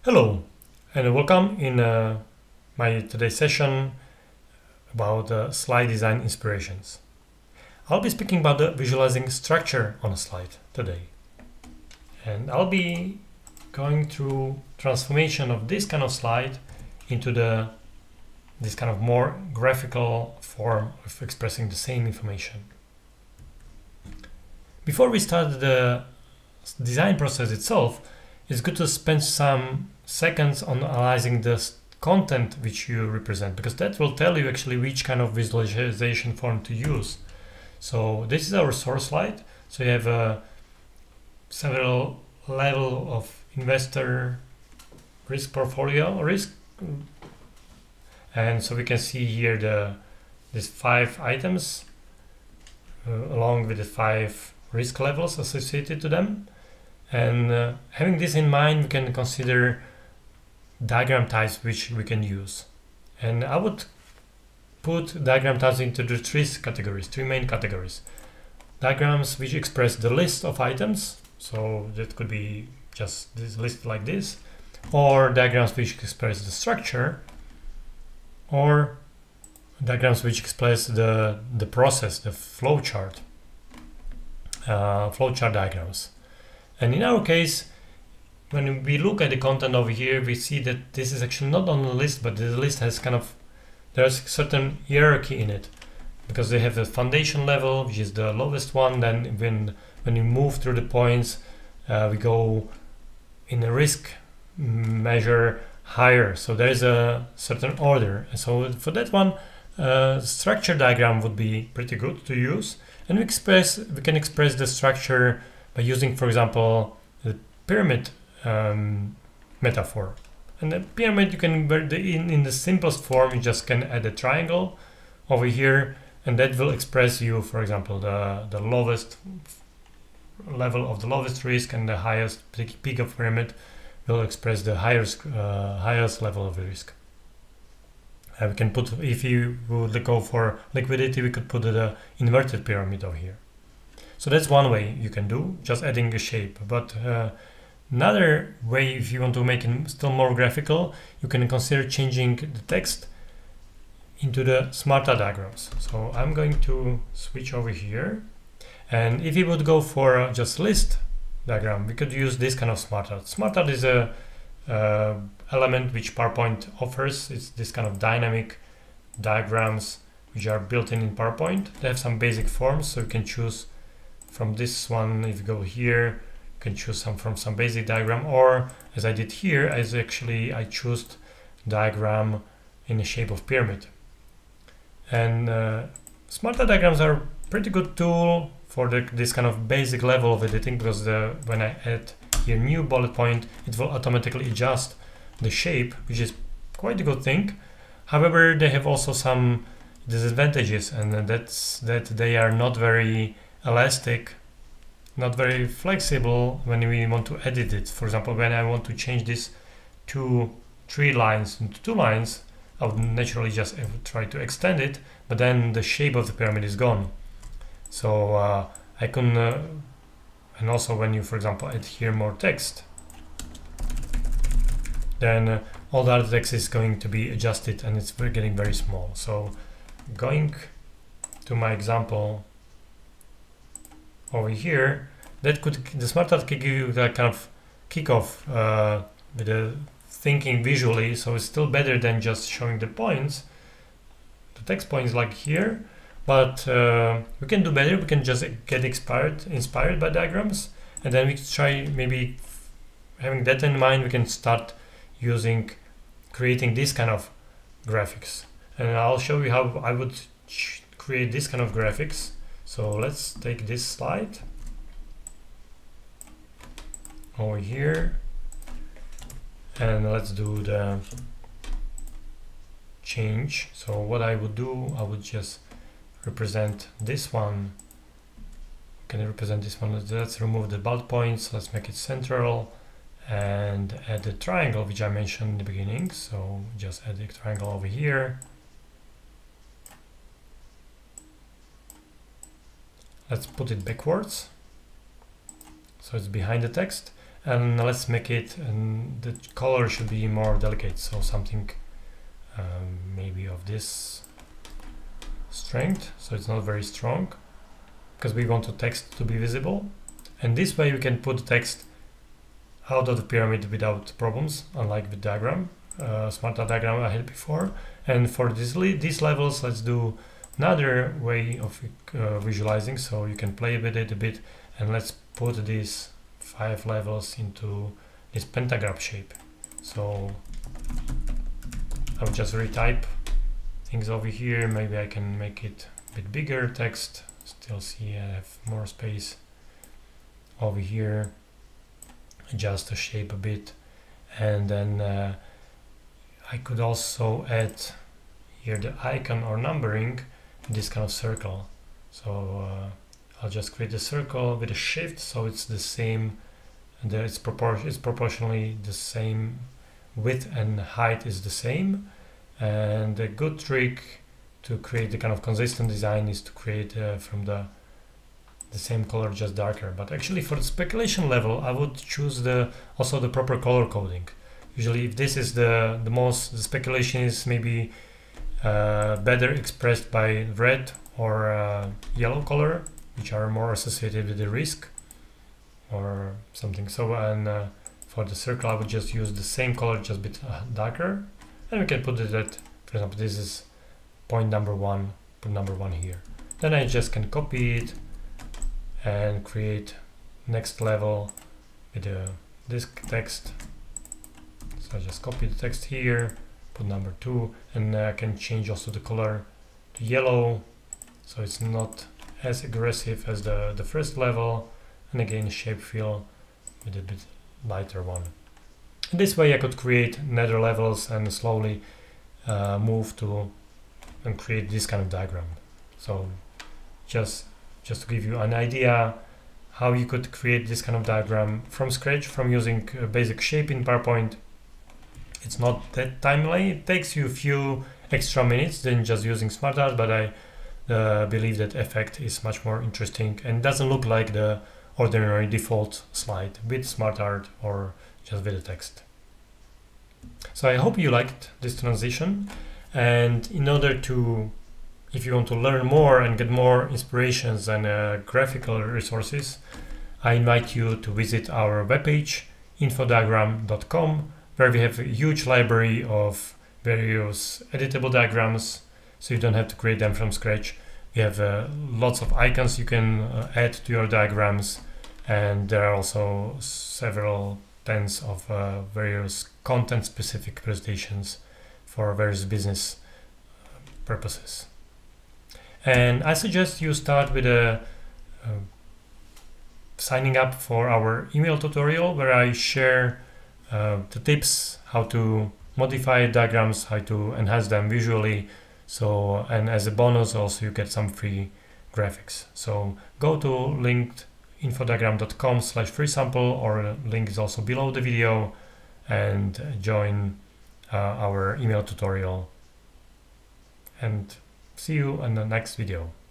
Hello and welcome in my today's session about slide design inspirations. I'll be speaking about the visualizing structure on a slide today, and I'll be going through transformation of this kind of slide into this kind of more graphical form of expressing the same information. Before we start the design process itself, it's good to spend some seconds on analyzing the content which you represent, because that will tell you actually which kind of visualization form to use. So this is our source slide. So you have several level of investor risk portfolio risk, and so we can see here these 5 items along with the 5 risk levels associated to them. And having this in mind, we can consider diagram types which we can use. And I would put diagram types into the 3 main categories. Diagrams which express the list of items, so that could be just this list like this, or diagrams which express the structure, or diagrams which express the process, the flowchart diagrams. And in our case, when we look at the content over here, we see that this is actually not on the list, but the list has there's certain hierarchy in it, because they have a foundation level, which is the lowest one. Then when you move through the points, we go in a risk measure higher. So there is a certain order. And so for that one, structure diagram would be pretty good to use. And we can express the structure by using, for example, the pyramid metaphor. And the pyramid, you can in the simplest form, you just can add a triangle over here, and that will express you, for example, the lowest level of the lowest risk, and the highest peak of pyramid will express the highest level of the risk. And we can put, if you would go for liquidity, we could put the inverted pyramid over here. So that's one way you can do, just adding a shape. But another way, if you want to make it still more graphical, you can consider changing the text into the SmartArt diagrams. So I'm going to switch over here. And if you would go for just list diagram, we could use this kind of SmartArt. SmartArt is a element which PowerPoint offers. It's this kind of dynamic diagrams which are built in PowerPoint. They have some basic forms, so you can choose from this one. If you go here, you can choose from some basic diagram, or as I did here, I chose diagram in the shape of pyramid. And SmartArt diagrams are pretty good tool for this kind of basic level of editing, because when I add here new bullet point, it will automatically adjust the shape, which is quite a good thing. However, they have also some disadvantages, and that's that they are not very elastic, not very flexible when we want to edit it. For example, when I want to change this 3 lines into 2 lines, I would naturally just try to extend it, but then the shape of the pyramid is gone. So I can, and also when you, for example, add here more text, then all the other text is going to be adjusted, and it's getting very small. So going to my example over here, the SmartArt could give you that kind of kickoff with the thinking visually. So it's still better than just showing the points, the text points like here. But we can do better. We can just get inspired by diagrams, and then we try, maybe having that in mind, we can start creating this kind of graphics. And I'll show you how I would create this kind of graphics. So let's take this slide over here, and let's do the change. So what I would do, I would just represent this one. Can I represent this one? Let's remove the bullet points. Let's make it central and add the triangle which I mentioned in the beginning. So just add the triangle over here. Let's put it backwards, so it's behind the text. and let's make it, and the color should be more delicate, so something maybe of this strength, so it's not very strong, because we want the text to be visible. And this way we can put text out of the pyramid without problems, unlike the diagram, SmartArt diagram I had before. And for these levels, let's do another way of visualizing, so you can play with it a bit, and let's put these 5 levels into this pentagram shape. So I'll just retype things over here. Maybe I can make it a bit bigger text. Still see I have more space over here. Adjust the shape a bit, and then I could also add here the icon or numbering, this kind of circle. So I'll just create a circle with a shift, so it's the same, and it's proportionally the same, width and height is the same. And a good trick to create the kind of consistent design is to create from the same color, just darker. But actually for the speculation level, I would choose also the proper color coding. Usually if this is the speculation is maybe better expressed by red or yellow color, which are more associated with the risk or something. So, and for the circle I would just use the same color, just a bit darker, and we can put it at, for example, this is point number 1, put number 1 here. Then I just can copy it and create next level with this text. So I just copy the text here, put number 2, and I can change also the color to yellow, so it's not as aggressive as the first level, and again shape fill with a bit lighter one. And this way I could create nether levels and slowly move to and create this kind of diagram. So just to give you an idea how you could create this kind of diagram from scratch from using basic shape in PowerPoint. It's not that timely, it takes you a few extra minutes than just using SmartArt, but I believe that effect is much more interesting and doesn't look like the ordinary default slide with SmartArt or just with the text. So I hope you liked this transition, and in order to, if you want to learn more and get more inspirations and graphical resources, I invite you to visit our webpage infodiagram.com, where we have a huge library of various editable diagrams, so you don't have to create them from scratch. We have lots of icons you can add to your diagrams, and there are also several tens of various content-specific presentations for various business purposes. And I suggest you start with signing up for our email tutorial, where I share the tips how to modify diagrams, how to enhance them visually. So, and as a bonus also you get some free graphics. So go to linked infodiagram.com/free sample, or link is also below the video, and join our email tutorial. And see you in the next video.